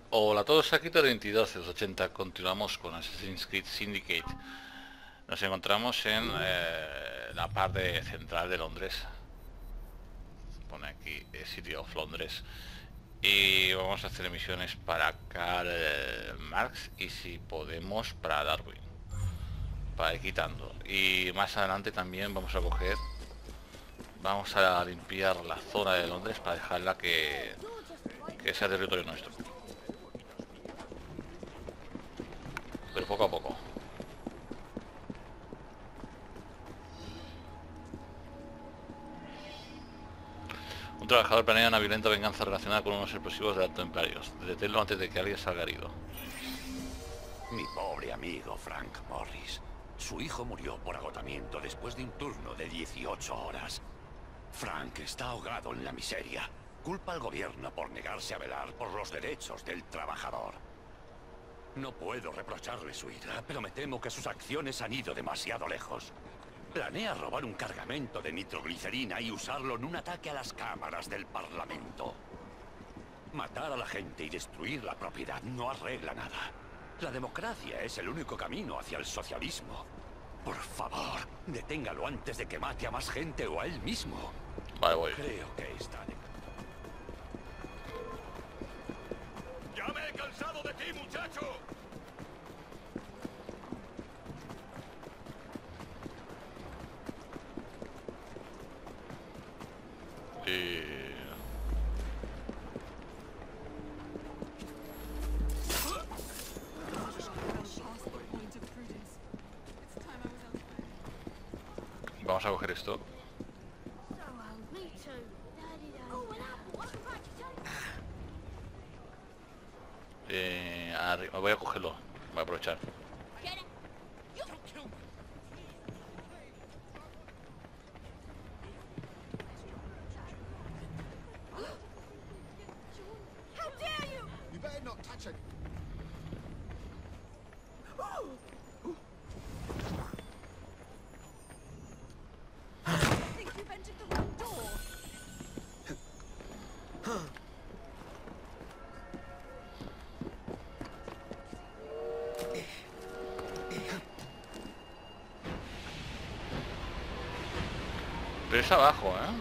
Hola a todos, aquí Toro 2280. Continuamos con Assassin's Creed Syndicate. Nos encontramos en la parte central de Londres. Pone aquí City of Londres. Y vamos a hacer misiones para Karl Marx y si podemos para Darwin. Para ir quitando. Y más adelante también vamos a coger... Vamos a limpiar la zona de Londres para dejarla que sea territorio nuestro. Pero poco a poco. Un trabajador planea una violenta venganza relacionada con unos explosivos de los templarios. Deténlo antes de que alguien salga herido. Mi pobre amigo Frank Morris. Su hijo murió por agotamiento después de un turno de 18 horas. Frank está ahogado en la miseria. Culpa al gobierno por negarse a velar por los derechos del trabajador. No puedo reprocharle su ira, pero me temo que sus acciones han ido demasiado lejos. Planea robar un cargamento de nitroglicerina y usarlo en un ataque a las cámaras del Parlamento. Matar a la gente y destruir la propiedad no arregla nada. La democracia es el único camino hacia el socialismo. Por favor, deténgalo antes de que mate a más gente o a él mismo. Vale, voy. Creo que está de... ¡Ya me he cansado de ti, muchacho! Vamos a coger esto. Voy a cogerlo. Voy a aprovechar. Pero es abajo, ¿eh?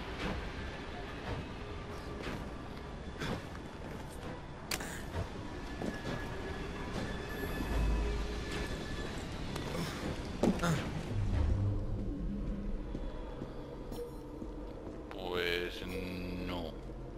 Pues no.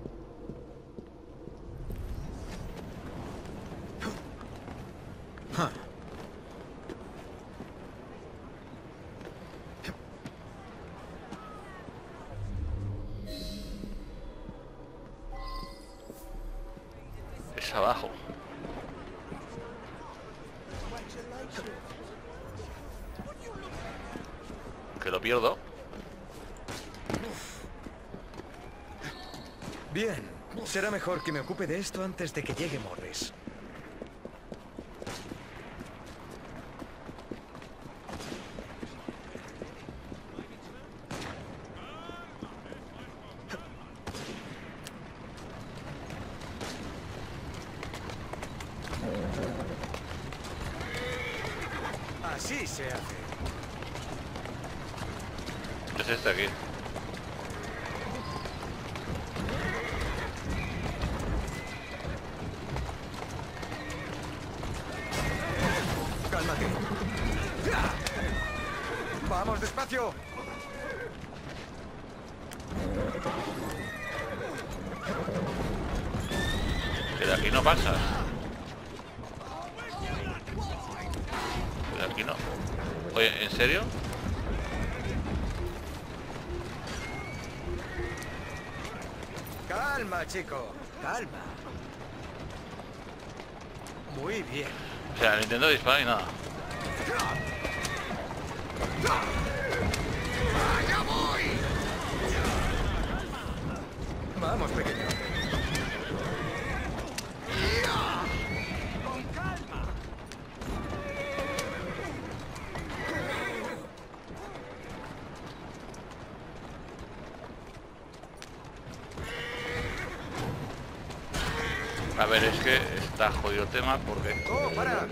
Es abajo. Que lo pierdo. Bien, será mejor que me ocupe de esto antes de que llegue Morris. Así se hace. Es este aquí. Cálmate. ¡Vamos, despacio! Que de aquí no pasa. De aquí no. Oye, ¿en serio? Calma, chico. Calma. Muy bien. O sea, le intento disparar y nada. Vamos, pequeño. A ver, es que está jodido el tema porque... ¡Oh, para!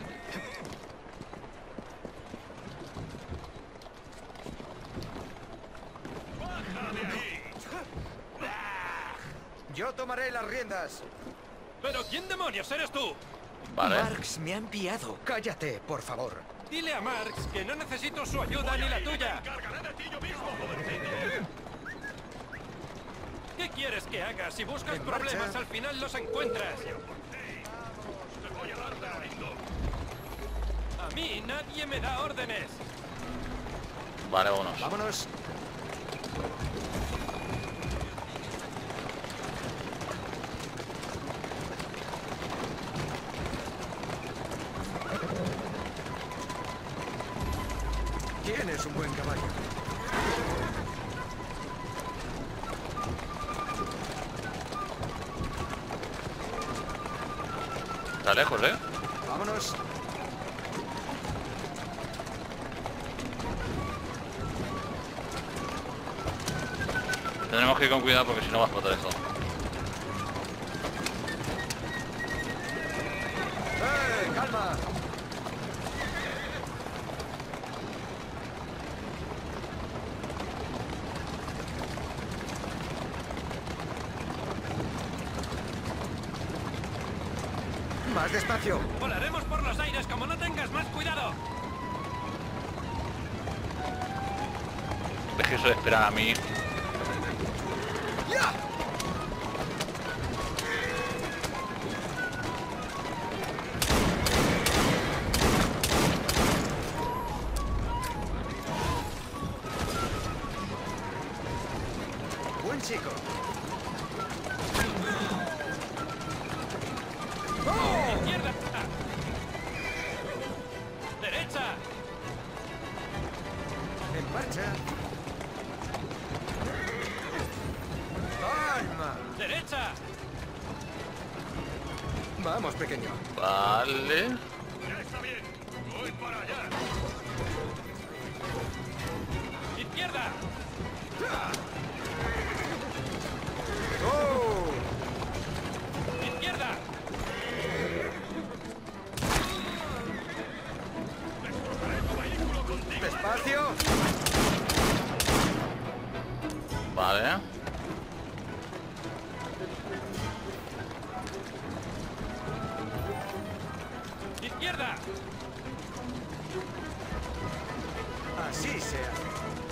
Yo tomaré las riendas. ¿Pero quién demonios eres tú? Vale. Marx me ha enviado. Cállate, por favor. Dile a Marx que no necesito su ayuda ni la tuya. ¿Qué quieres que haga? Si buscas En marcha. problemas, al final los encuentras. A mí nadie me da órdenes. Vale, vámonos. Vámonos. ¿Quién es un buen caballo? Está lejos, ¿eh? Vámonos. Tendremos que ir con cuidado porque si no va a explotar esto. ¡Calma! Más despacio. Volaremos por los aires como no tengas más cuidado. Es que eso de esperar a mí... ¡Ya! Buen chico. Izquierda. Derecha. En marcha. ¡Calma! Derecha. Vamos, pequeño. Vale. Izquierda. ¡Oh! Izquierda. ¡Despacio! Vale. Izquierda. Así se hace.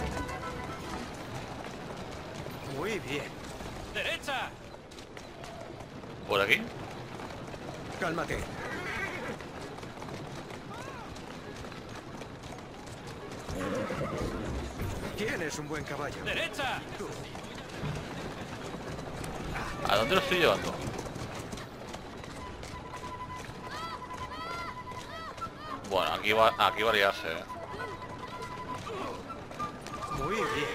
Muy bien. Derecha. Por aquí. Cálmate. ¿Quién es un buen caballo? Derecha. ¿A dónde lo estoy llevando? Bueno, aquí va a liarse, ¿eh? Muy bien.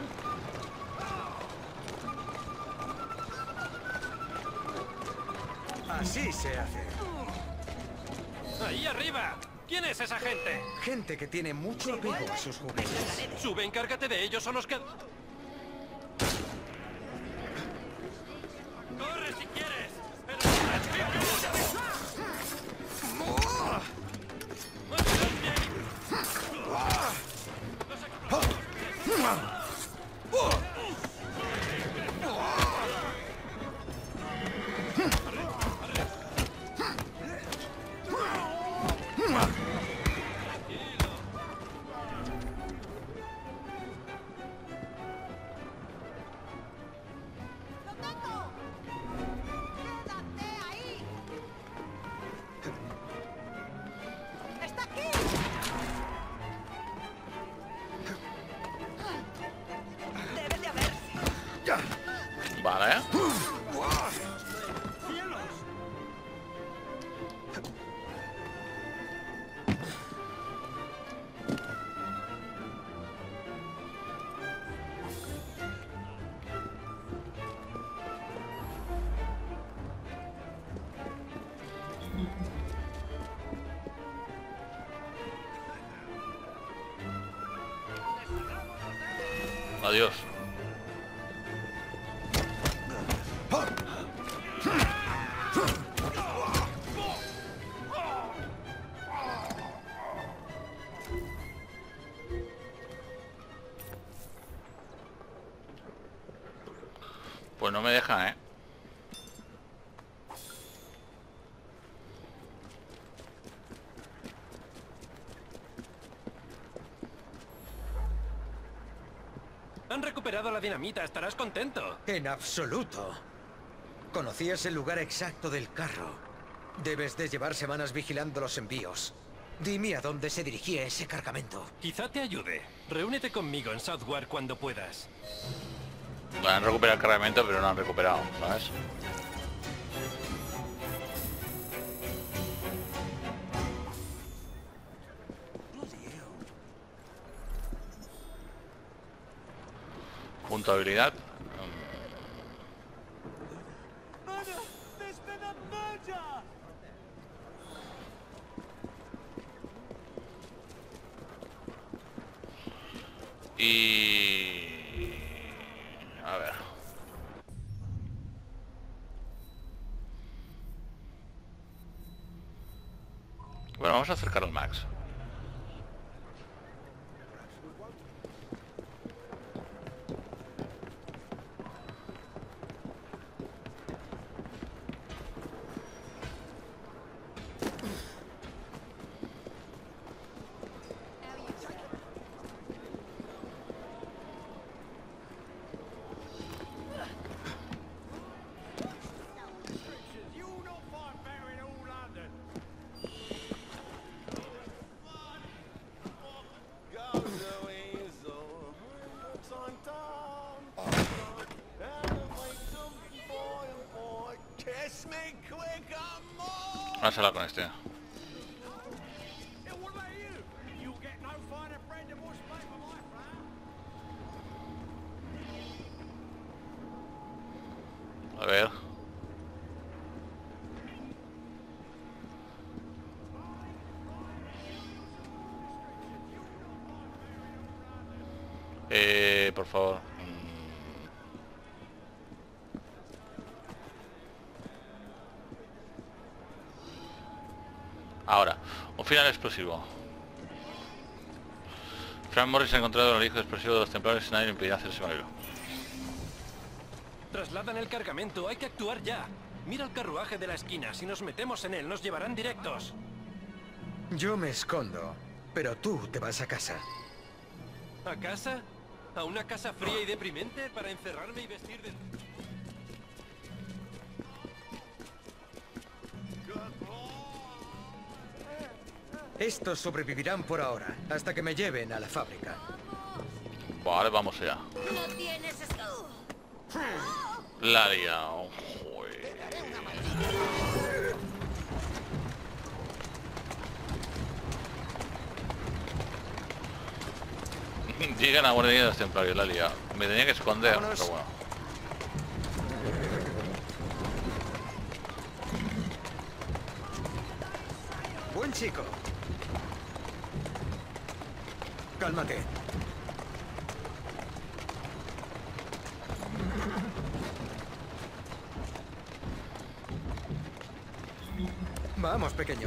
Así se hace. Ahí arriba. ¿Quién es esa gente? Gente que tiene mucho apego a sus juguetes. Sube, encárgate de ellos o nos quedamos. ¡Corre si quieres! ¡Pero Vale. Adiós. Pues no me deja, ¿eh? Han recuperado la dinamita, estarás contento. En absoluto. Conocías el lugar exacto del carro. Debes de llevar semanas vigilando los envíos. Dime a dónde se dirigía ese cargamento. Quizá te ayude. Reúnete conmigo en Southwark cuando puedas. Han recuperado el cargamento, pero no han recuperado, ¿sabes? Punto de habilidad. Y... a ver. Bueno, vamos a acercar al Max. Vamos a hablar con este. A ver. Por favor. Ahora, un final explosivo. Frank Morris ha encontrado el hijo explosivo de los templarios y nadie le impedirá hacerse valer. Trasladan el cargamento, hay que actuar ya. Mira el carruaje de la esquina, si nos metemos en él nos llevarán directos. Yo me escondo, pero tú te vas a casa. ¿A casa? ¿A una casa fría y deprimente para encerrarme y vestir de... Estos sobrevivirán por ahora, hasta que me lleven a la fábrica. Vale, vamos allá. No tienes esto. La he liado. Joder. Llegan a guardia de los templarios, la he liado. Me tenía que esconder, Vámonos. pero bueno. Buen chico. Cálmate. Vamos, pequeño.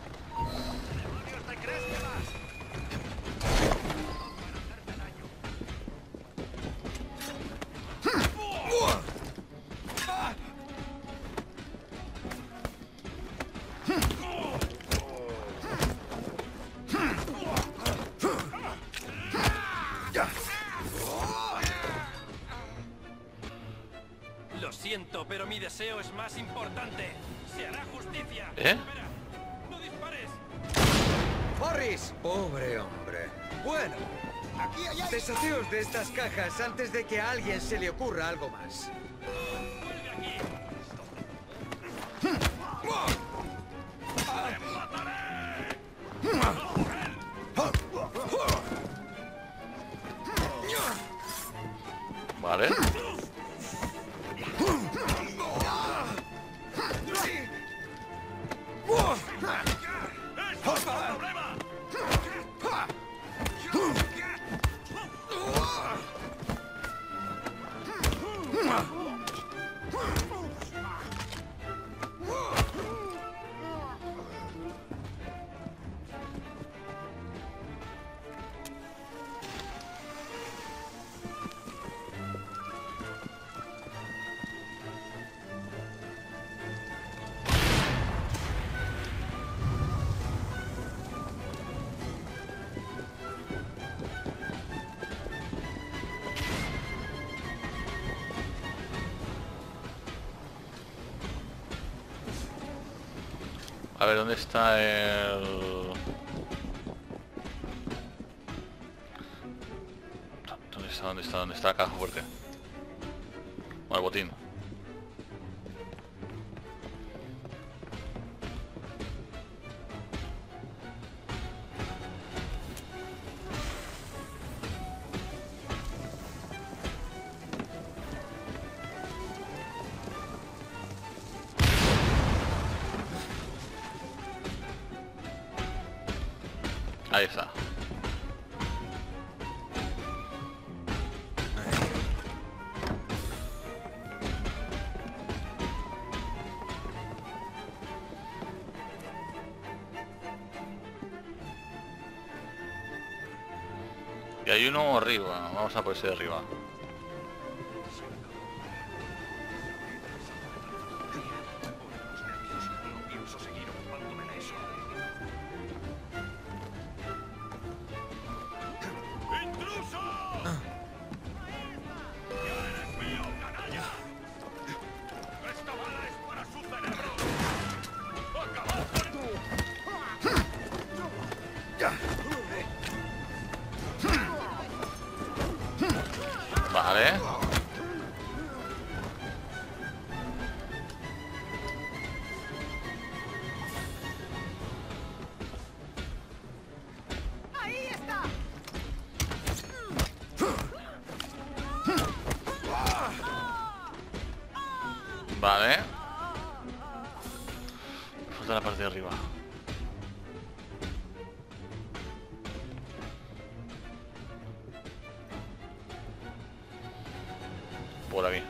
Lo siento, pero mi deseo es más importante. Se hará justicia. ¿Eh? Espera, no dispares. ¡Morris! Pobre hombre. Bueno, deshaceos de estas cajas antes de que a alguien se le ocurra algo más. Vuelve aquí. Vale. A ver, ¿dónde está el...? ¿Dónde está la caja fuerte? O el botín. Ahí está. Y hay uno arriba. Vamos a por ese de arriba. Vale. ¡Ahí está! Vale. Falta la parte de arriba. Por aquí.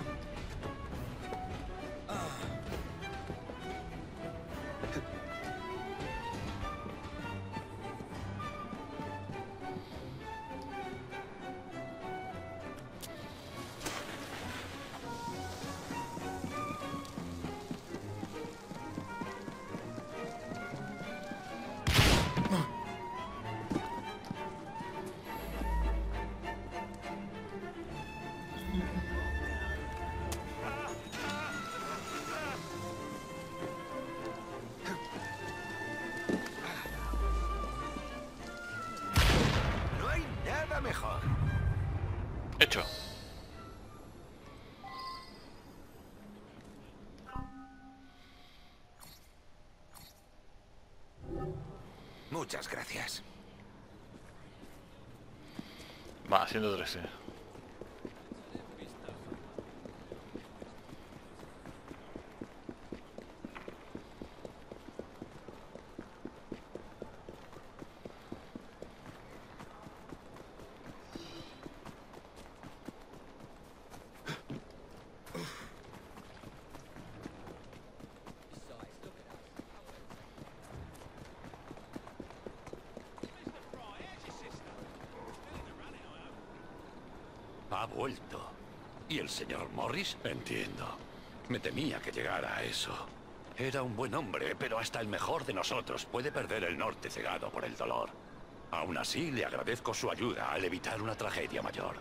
No hay nada mejor. Hecho. Muchas gracias. Va, haciendo 13. Ha vuelto. ¿Y el señor Morris? Entiendo. Me temía que llegara a eso. Era un buen hombre, pero hasta el mejor de nosotros puede perder el norte cegado por el dolor. Aún así, le agradezco su ayuda al evitar una tragedia mayor.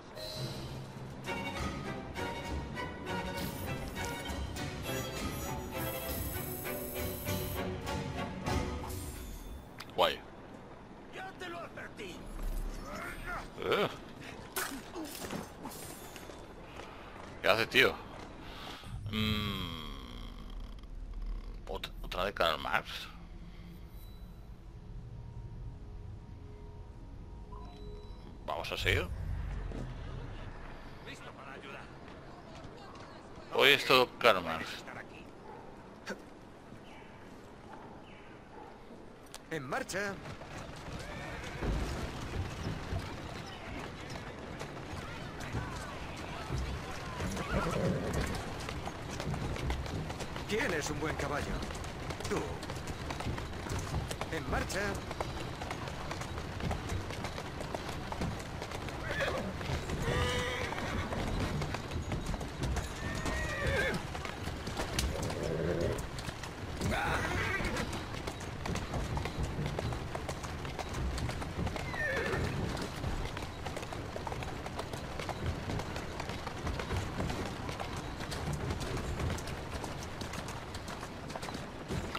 Guay. ¡Ya te lo advertí! ¿Qué hace, tío? ¿Otra de Karl Marx? Vamos a seguir. Listo para ayudar. Hoy es todo Karl Marx. Estar aquí. En marcha. ¿Quién es un buen caballo? Tú. En marcha.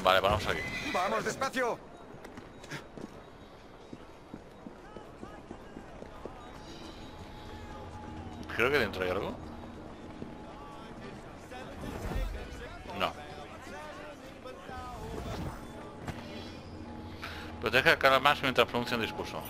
Vale, vamos aquí. ¡Vamos, despacio! Creo que dentro hay algo. No. Protege a cada más mientras pronuncia un discurso.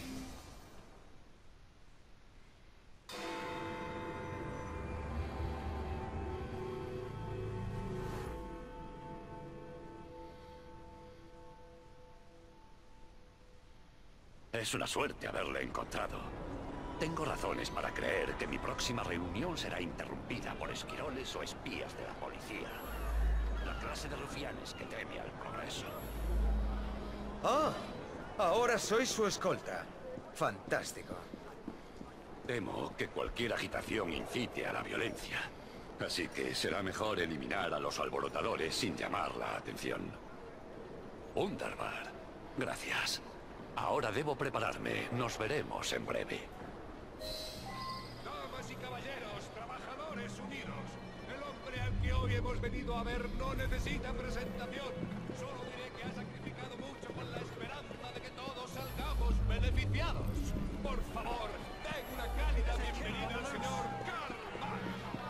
Es una suerte haberle encontrado. Tengo razones para creer que mi próxima reunión será interrumpida por esquiroles o espías de la policía. La clase de rufianes que teme al progreso. ¡Ah! Ahora soy su escolta. Fantástico. Temo que cualquier agitación incite a la violencia. Así que será mejor eliminar a los alborotadores sin llamar la atención. Wunderbar. Gracias. Ahora debo prepararme. Nos veremos en breve. Damas y caballeros, trabajadores unidos. El hombre al que hoy hemos venido a ver no necesita presentación. Solo diré que ha sacrificado mucho con la esperanza de que todos salgamos beneficiados. Por favor, den una cálida bienvenida al señor Karl Marx.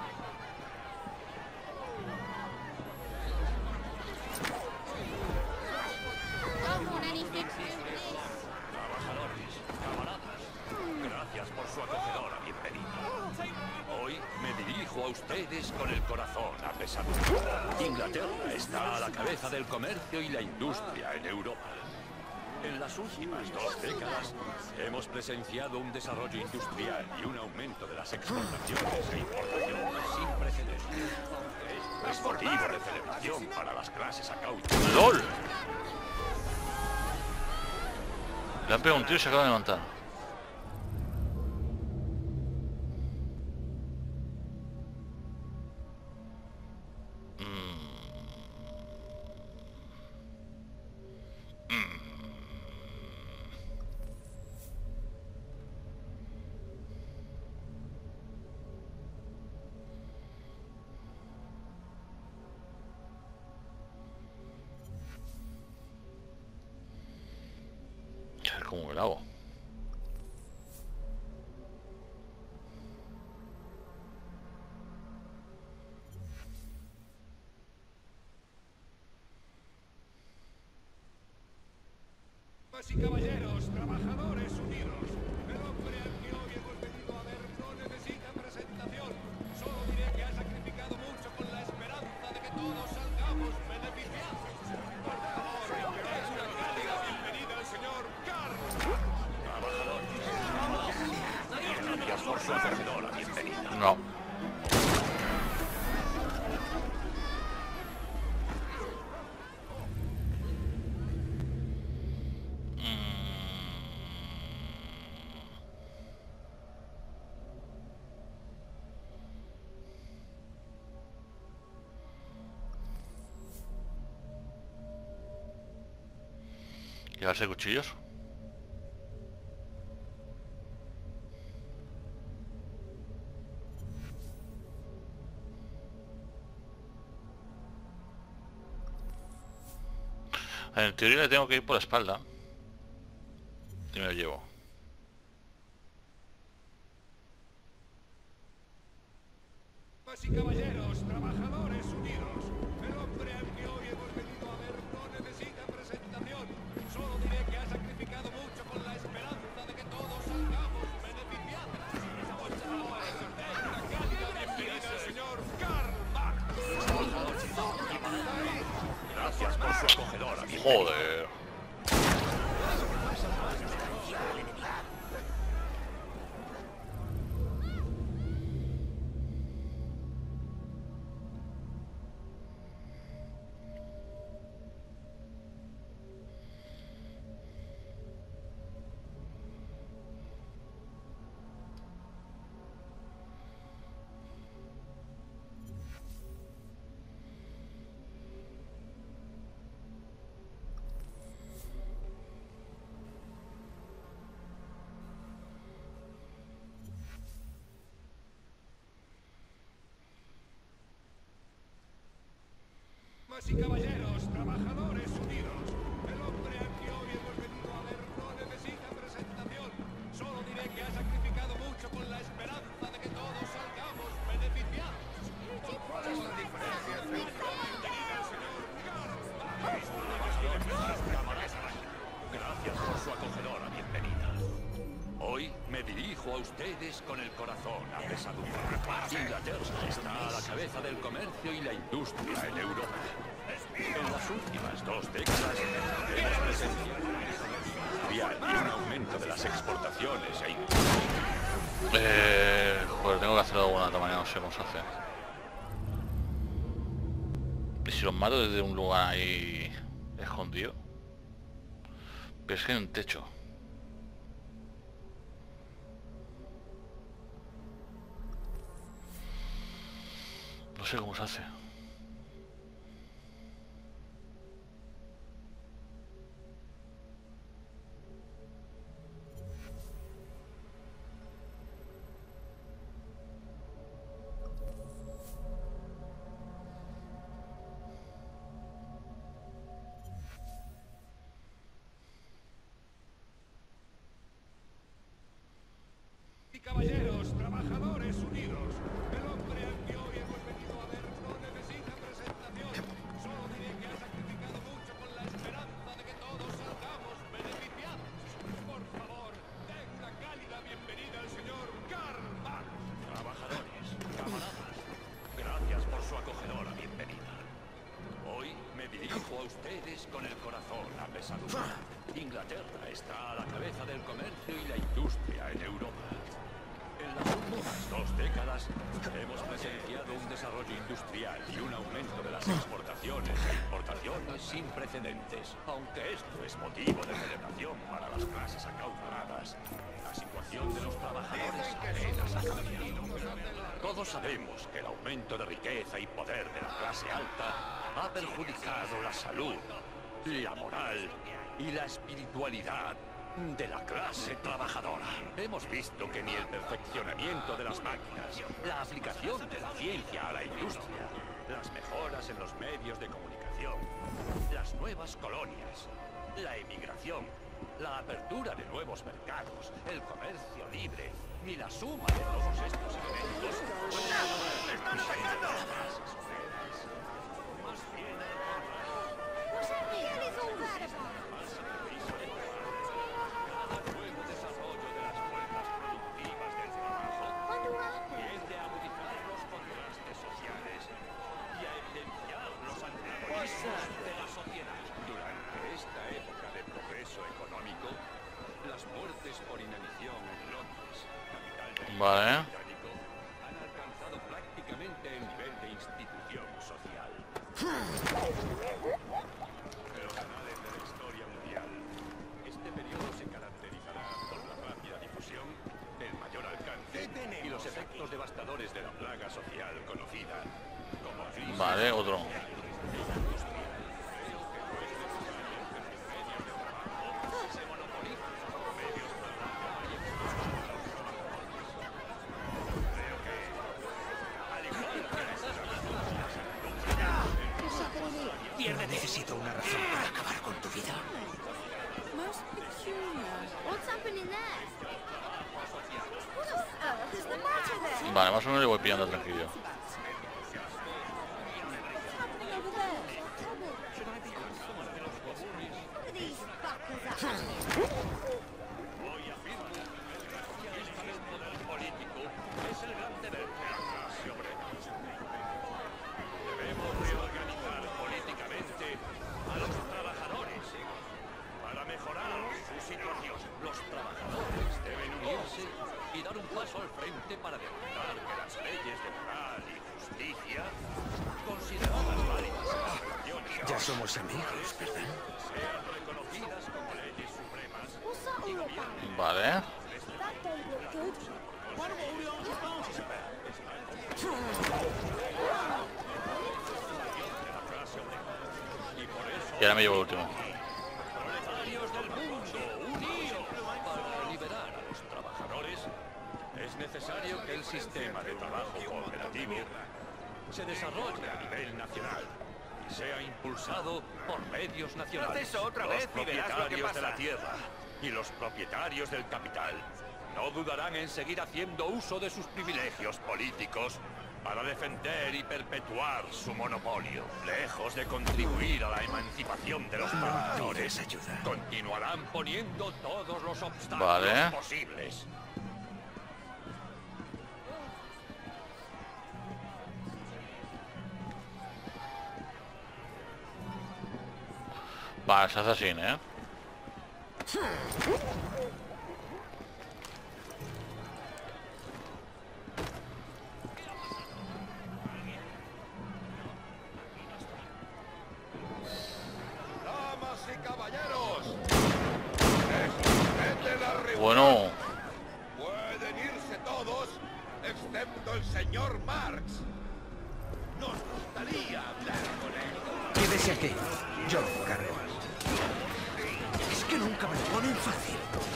Trabajadores, camaradas, gracias por su acogedora bienvenida. Hoy me dirijo a ustedes con el corazón apesadumbrado. Inglaterra está a la cabeza del comercio y la industria en Europa. En las últimas 2 décadas hemos presenciado un desarrollo industrial y un aumento de las exportaciones e importaciones sin precedentes. Es motivo de celebración para las clases acautas. ¡Lol! Le han pegado un tiro y se acaba de levantar. Como el agua. Damas y caballeros, trabajadores unidos. El hombre al que hoy hemos venido a ver no necesita presentación. Solo diré que ha sacrificado mucho con la esperanza de que todos salgamos beneficiados. Por favor, den una cálida bienvenida al señor Karl. Gracias por su acogedora bienvenida. No. ¿Llevarse cuchillos? En teoría le tengo que ir por la espalda. Y me lo llevo. Damas y caballeros, trabajadores unidos. El hombre al que hoy hemos venido a ver no necesita presentación. Solo diré que ha sacrificado mucho con la esperanza de que todos salgamos beneficiados. Por favor, den una cálida bienvenida al señor Karl Marx. Gracias por su acogedora bienvenida. Joder. Damas y caballeros, trabajadores. dirijo a ustedes con el corazón apesadumbrado. Inglaterra está a la cabeza del comercio y la industria en Europa. En las últimas 2 décadas hemos presenciado y un aumento de las exportaciones e pues tengo que hacerlo de alguna otra manera, no sé cómo se hace. ¿Y si los mato desde un lugar ahí escondido? Pero es que hay un techo. No sé cómo se hace. Y caballeros, trabajadores unidos, el hombre al que hoy hemos venido a ver no necesita presentación. Solo diré que ha sacrificado mucho con la esperanza de que todos salgamos beneficiados. Por favor, den una cálida bienvenida al señor Karl Marx. Trabajadores, camaradas, gracias por su acogedora bienvenida. Hoy me dirijo a ustedes con el corazón apesadumbrado. Inglaterra está a la cabeza del comercio y la industria en Europa. En las últimas 2 décadas hemos presenciado un desarrollo industrial y un aumento de las exportaciones e importaciones sin precedentes. Aunque esto es motivo de celebración para las clases acaudaladas, la situación de los trabajadores apenas ha cambiado. Todos sabemos que el aumento de riqueza y poder de la clase alta ha perjudicado la salud, la moral y la espiritualidad de la clase trabajadora. Hemos visto que ni el perfeccionamiento de las máquinas, la aplicación de la ciencia a la industria, las mejoras en los medios de comunicación, las nuevas colonias, la emigración, la apertura de nuevos mercados, el comercio libre, ni la suma de todos estos elementos. ¡Están atacando! Más bien, What the hell is all that about? cada nuevo desarrollo de las fuerzas productivas del trabajo Wonder what happened? tiende a agudizar los contrastes sociales y a evidenciar los antagonismos de la sociedad. Durante esta época de progreso económico, las muertes por inanición en Londres, capital del Vale. británico, han alcanzado prácticamente el nivel de institución social. En los anales de la historia mundial, este periodo se caracterizará por la rápida difusión, el mayor alcance y los efectos devastadores de la plaga social conocida como crisis. Vale, otro. Necesito una razón para acabar con tu vida. Most peculiar. What's happening there? What on earth is the matter there? Vale, más o menos le voy pillando tranquilo. What's happening over there? Tell me. What are these fuckers up to? Hoy afirmo que el poder político es el gran deber de la clase obrera. Debemos reorganizar políticamente a los trabajadores para mejorar su situación. Los trabajadores deben unirse y dar un paso al frente para demostrar que las leyes de moral y justicia, consideradas válidas en las relaciones, Ya somos amigos, ¿verdad? sean reconocidas como leyes supremas. What's that all about? Vale. That don't look good. Why don't we all just bounce it? Y ahora me llevo el último. Proletarios del mundo, unidos para liberar a los trabajadores, es necesario que el sistema de trabajo cooperativo se desarrolle a nivel nacional y sea impulsado por medios nacionales. Los propietarios de la tierra y los propietarios del capital no dudarán en seguir haciendo uso de sus privilegios políticos para defender y perpetuar su monopolio. Lejos de contribuir a la emancipación de los trabajadores, ayuda. continuarán poniendo todos los obstáculos Vale. posibles. Vale, se hace así, ¿eh? Damas y caballeros, respeten la reunión. Bueno, Pueden irse todos, excepto el señor Marx. Nos gustaría hablar con él. Quédese aquí. Yo lo encargo. Es que nunca me lo ponen fácil.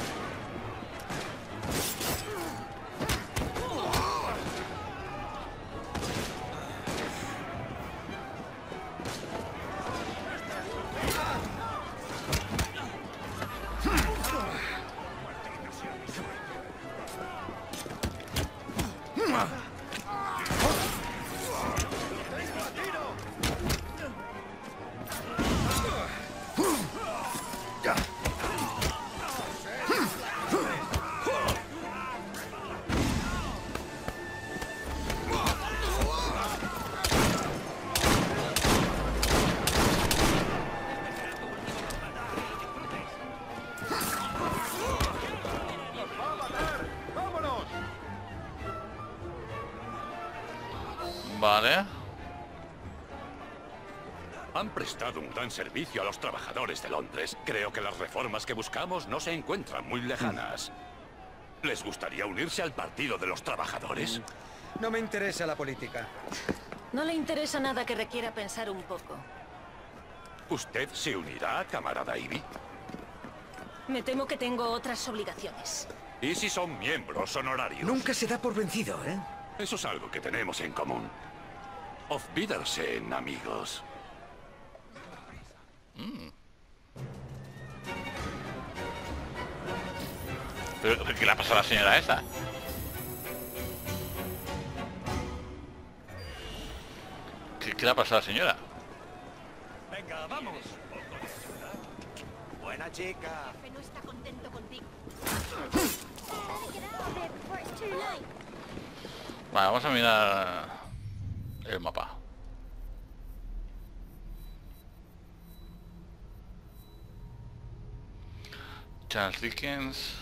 vale. Han prestado un gran servicio a los trabajadores de Londres. Creo que las reformas que buscamos no se encuentran muy lejanas. ¿Les gustaría unirse al Partido de los Trabajadores? No me interesa la política. No le interesa nada que requiera pensar un poco. ¿Usted se unirá, camarada Ivy? Me temo que tengo otras obligaciones. ¿Y si son miembros honorarios? Nunca se da por vencido, ¿eh? Eso es algo que tenemos en común. Auf Wiedersehen, amigos. ¿Pero qué le ha pasado a la señora esa? ¿Qué le ha pasado a la señora? Venga, vamos. Buena chica. No está contento contigo. Get out of there before it's too late. Vale, vamos a mirar el mapa. Charles Dickens.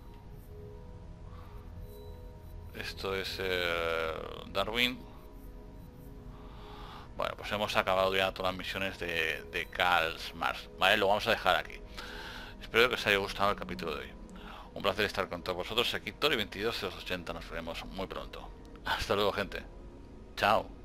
Esto es Darwin. Bueno, pues hemos acabado ya todas las misiones de Karl Marx. Vale, lo vamos a dejar aquí. Espero que os haya gustado el capítulo de hoy. Un placer estar con todos vosotros aquí. Tori 22 de los 80. Nos veremos muy pronto. Hasta luego, gente. Chao.